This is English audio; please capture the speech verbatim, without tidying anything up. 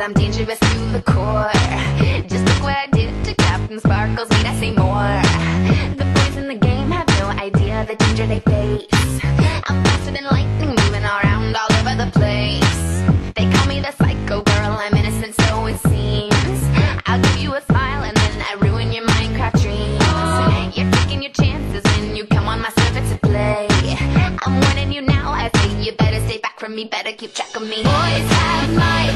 I'm dangerous to the core. Just look what I did to Captain Sparkles, need I say more? The boys in the game have no idea the danger they face. I'm faster than lightning, moving around all over the place. They call me the psycho girl, I'm innocent so it seems. I'll give you a smile and then I ruin your Minecraft dreams. You're taking your chances when you come on my server to play. I'm warning you now, I say you better stay back from me, better keep track of me. Boys have my